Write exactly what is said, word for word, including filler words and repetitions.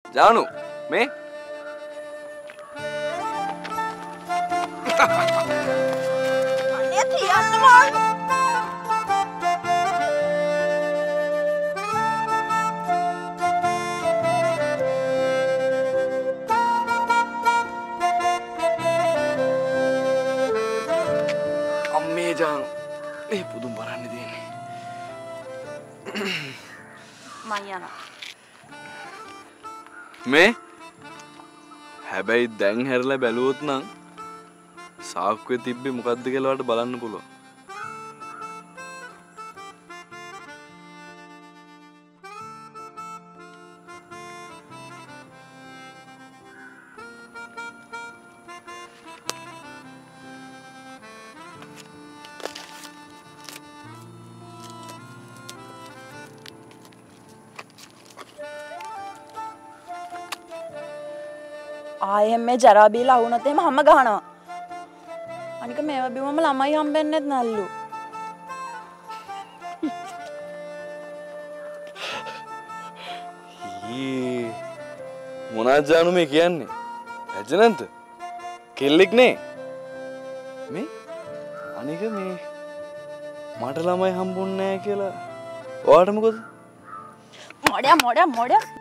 ජානු මේ අනේ තියන්න මම අම්මේ ජානු මේ පුදුම බලන්න දෙන්නේ මම යනවා මේ හැබැයි දැන් හැරලා බැලුවොත් නම් සාක්කුවේ තිබ්බේ මොකද්ද කියලා වලට බලන්න පුළුවන්. ආයෙත් මේ ජරා බීලා වුණොත් එහෙම හැම ගහනවා. අනික මේවා බිව්වම ළමයි හම්බෙන්නේ නැත්නල්ලු. ඊ මොනවද ජානු මේ කියන්නේ? ඇජනන්ත කෙල්ලෙක් නේ. මේ අනික මේ මට ළමයි හම්බුන්නේ නැහැ කියලා ඔයාට මොකද? මොඩියා මොඩියා මොඩියා